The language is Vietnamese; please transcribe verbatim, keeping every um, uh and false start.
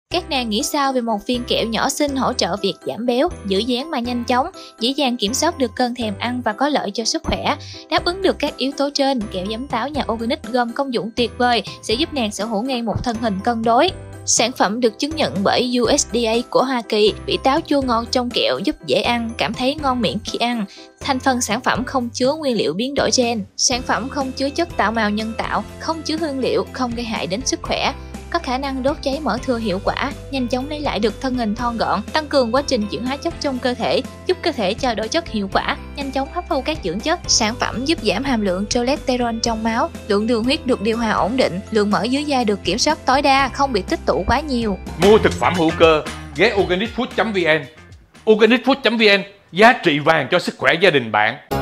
Các nàng nghĩ sao về một viên kẹo nhỏ xinh hỗ trợ việc giảm béo, giữ dáng mà nhanh chóng, dễ dàng kiểm soát được cơn thèm ăn và có lợi cho sức khỏe? Đáp ứng được các yếu tố trên, kẹo giấm táo nhà Organic gồm công dụng tuyệt vời, sẽ giúp nàng sở hữu ngay một thân hình cân đối. Sản phẩm được chứng nhận bởi u ét đê a của Hoa Kỳ, vị táo chua ngọt trong kẹo giúp dễ ăn, cảm thấy ngon miệng khi ăn. Thành phần sản phẩm không chứa nguyên liệu biến đổi gen. Sản phẩm không chứa chất tạo màu nhân tạo, không chứa hương liệu, không gây hại đến sức khỏe. Có khả năng đốt cháy mỡ thừa hiệu quả, nhanh chóng lấy lại được thân hình thon gọn, tăng cường quá trình chuyển hóa chất trong cơ thể, giúp cơ thể trao đổi chất hiệu quả, nhanh chóng hấp thu các dưỡng chất. Sản phẩm giúp giảm hàm lượng cholesterol trong máu, lượng đường huyết được điều hòa ổn định, lượng mỡ dưới da được kiểm soát tối đa, không bị tích tụ quá nhiều. Mua thực phẩm hữu cơ, ghé organicfood chấm vn. organicfood chấm vn, giá trị vàng cho sức khỏe gia đình bạn.